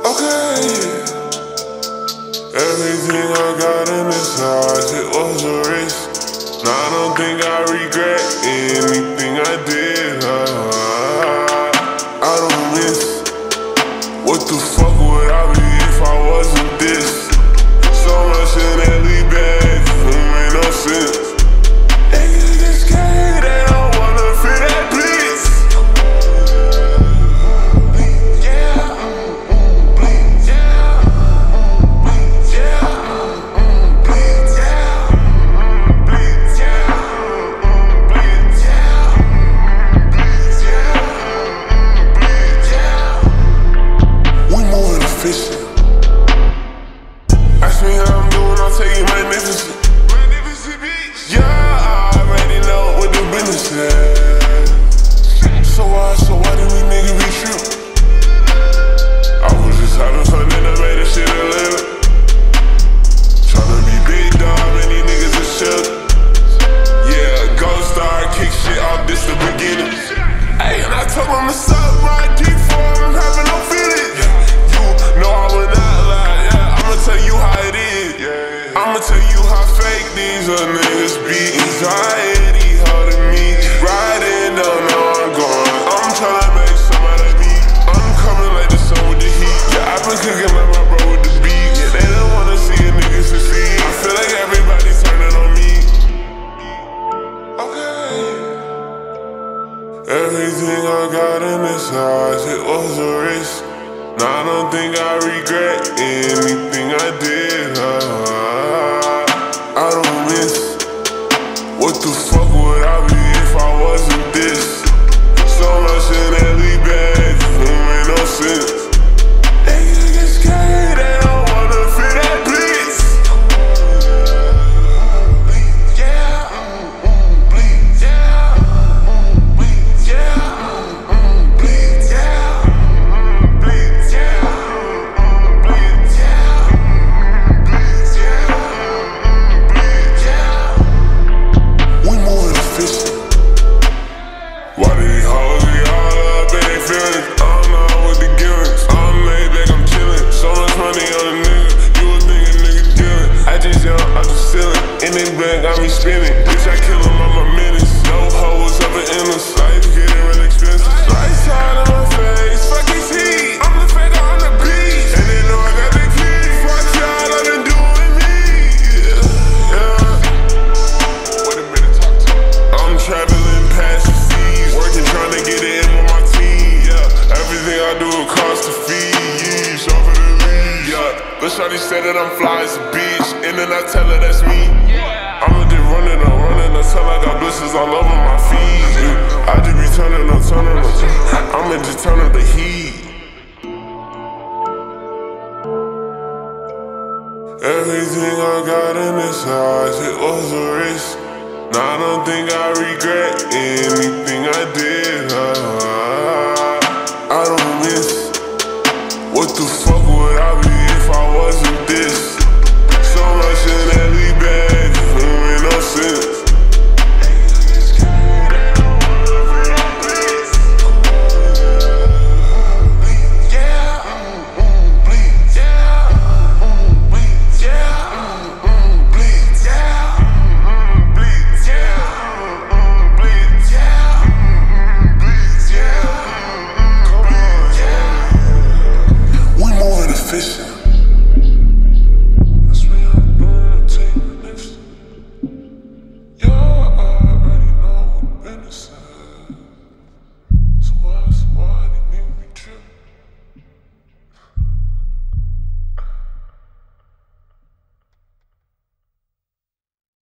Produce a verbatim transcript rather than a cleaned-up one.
Okay. Everything I got in this house, it was a risk. Now I don't think I regret anything I did. uh, I don't miss. What the fuck would I be if I wasn't this? So much in that lead bag, it made no sense. Niggas get scared, they don't wanna feel that blitz. Ask me how I'm doing, I'll tell you magnificent. Yeah, I already know what the business is. So why, so why did we niggas be true? I was just having fun and I made this shit a living. Tryna be big dog, and these niggas are shook. Yeah, gold star, kick shit off, this the beginning. Hey, and I told them to suck my dick for I'm having no feelings. You know I would not lie, yeah, I'ma tell you how it is. Yeah. I'ma tell you how fake these other niggas be. Anxiety holding me, riding, don't know I'm going. I'm tryna make some out of me. I'm coming like the sun with the heat. Yeah, I've been cooking like my bro with the beat. Yeah, they don't wanna see a nigga succeed. I feel like everybody's turning on me. Okay. Everything I got in this house, it was a risk. Now I don't think I regret anything I did. uh, I don't miss. What the fuck would I be if I wasn't this? So much in that lead bag, it made no sense. Niggas get scared, they don't wanna feel that blitz. Yeah, blitz, yeah, blitz, yeah, blitz, yeah. Why these hoes be all up in their feelings? I don't know what the gimmicks. I'm laid back, I'm chillin'. So much money on a nigga, you would think a nigga dealin'. I just jump out the ceiling, and this bag got me spinning. Bitch, I kill him on my minutes. No hoes up in endless. Life getting real expensive. Right side of my face, fuck his heat. I'm the faker on the beach, and they know I got the key. Fuck y'all, I've been doing me. Yeah, yeah. Wait a minute, talk to me. I'm traveling past the seas, working trying to get it in with my team. Yeah, everything I do it costs a fee. Yeah, show for the lead. Yeah, but shawty said that I'm fly as a bitch, and then I tell her that's me. I'ma just running up, running until I got blisters all over my feet. Yeah, I just be turning up, turning up. I'ma just turn up the heat. Everything I got in this house, it was a risk. Now I don't think I regret anything I did. uh,